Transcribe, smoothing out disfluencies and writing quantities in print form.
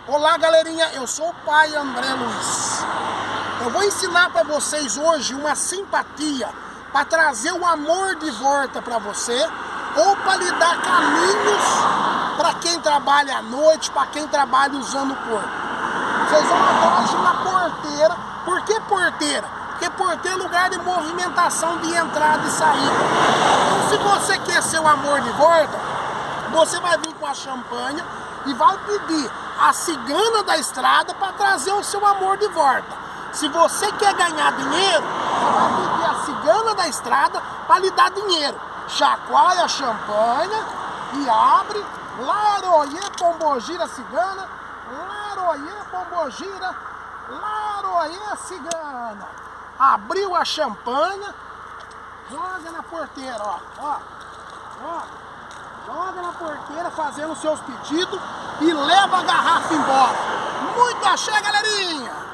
Olá galerinha, eu sou o pai André Luiz. Eu vou ensinar para vocês hoje uma simpatia para trazer o amor de volta para você ou para lhe dar caminhos para quem trabalha à noite, para quem trabalha usando o corpo. Vocês vão agora hoje na porteira. Por que porteira? Porque porteira é lugar de movimentação de entrada e saída. Então se você quer seu amor de volta, você vai vir com a champanhe e vai pedir a cigana da estrada para trazer o seu amor de volta. Se você quer ganhar dinheiro, você vai pedir a cigana da estrada para lhe dar dinheiro. Chacoalha a champanhe e abre. Laroie, pombogira, cigana. Laroie, pombogira. Laroie, cigana. Abriu a champanhe. Joga na porteira, ó. Joga na porteira fazendo os seus pedidos e leva a garrafa embora. Muito axé, galerinha!